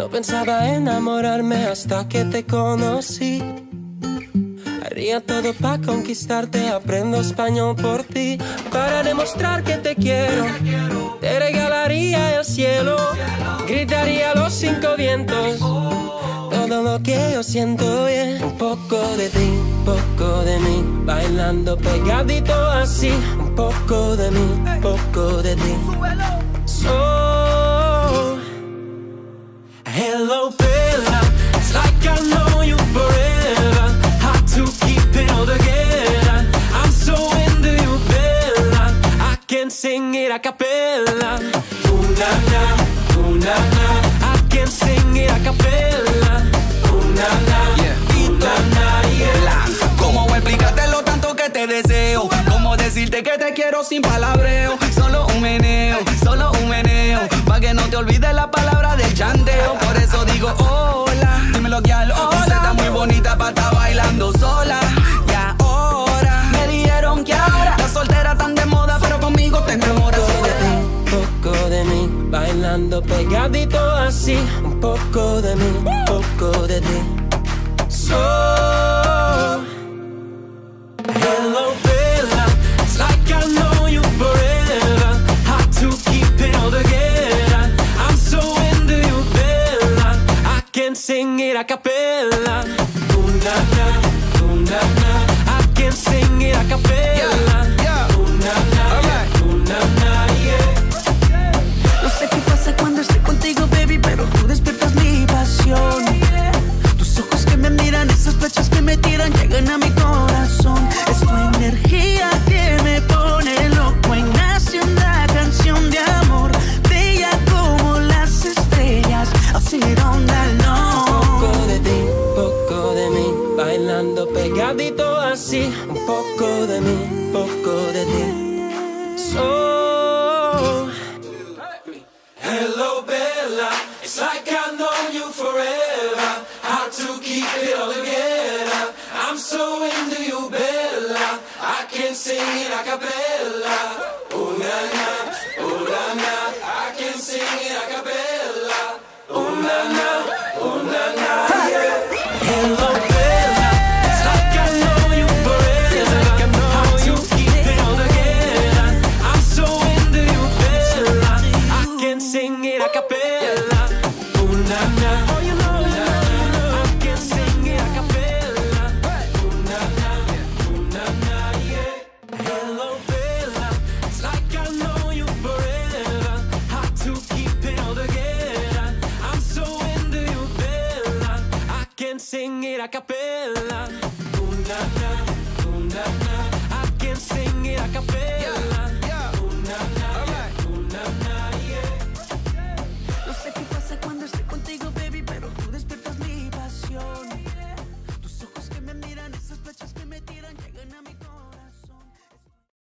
No pensaba enamorarme hasta que te conocí. Haría todo para conquistarte, aprendo español por ti. Para demostrar que te quiero, te regalaría el cielo. Gritaría a los 5 vientos todo lo que yo siento, yeah. Un poco de ti, un poco de mí, bailando pegadito así. Un poco de mí, un poco de ti. So, hello Bella, it's like I know you forever. Hard to keep it all together. I'm so into you, Bella. I can sing it a cappella. Ooh na na, ooh na na. I can sing it a cappella. Ooh na na, yeah. Ooh na na, yeah. ¿Cómo explicarte lo tanto que te deseo? ¿Cómo decirte que te quiero sin palabreo? Solo un meneo, pa' que no te olvides la palabra del chanteo. Por eso digo hola, dímelo que al hola. Tú estás muy bonita pa' estar bailando sola. Y ahora me dijeron que ahora las solteras están de moda, pero conmigo te enamoras. Un poco de mí, bailando pegadito así. Un poco de mí, un poco de ti. So, hello Bella, it's like I know you forever. Hard to keep it all together. I'm so into you, Bella. I can sing it a cappella. Ooh na na, ooh na na. I can sing it a cappella. Ooh na na, ooh na na, yeah. No sé qué pasa cuando estoy contigo, baby, pero tú despiertas mi pasión. Tus ojos que me miran, esas flechas que me tiran, llegan a mi corazón. Es tu energía que me pone loco y nace una canción de amor, bella como las estrellas. I'll sing it all night long. Un poco de ti, un poco de mí, bailando pegadito así. Un poco de mí, un poco de ti. So, hello Bella, it's like I know you forever. Hard to keep it all together. I'm so into you, Bella. I can sing it a cappella. Oh na na, oh na na. I can sing it a cappella. Oh na na, oh na na, yeah. Hello Bella, it's like I know you forever. Hard to keep it all together. I'm so into you, Bella. I can sing it a cappella. Oh na na, oh you know, I can sing it a cappella. Oh na na, yeah. Hello Bella, it's like I know you forever. Hard to keep it all together. I'm so into you, Bella. I can sing it a cappella. Oh na na, I can sing it a cappella.